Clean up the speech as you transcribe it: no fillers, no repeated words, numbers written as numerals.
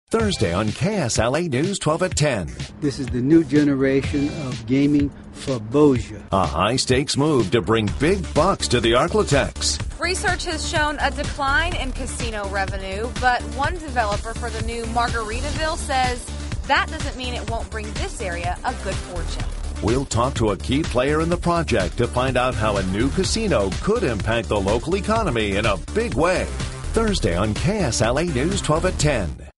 Thursday on KSLA News 12 at 10. This is the new generation of gaming for Bossier. A high-stakes move to bring big bucks to the Ark-La-Tex. Research has shown a decline in casino revenue, but one developer for the new Margaritaville says that doesn't mean it won't bring this area a good fortune. We'll talk to a key player in the project to find out how a new casino could impact the local economy in a big way. Thursday on KSLA News 12 at 10.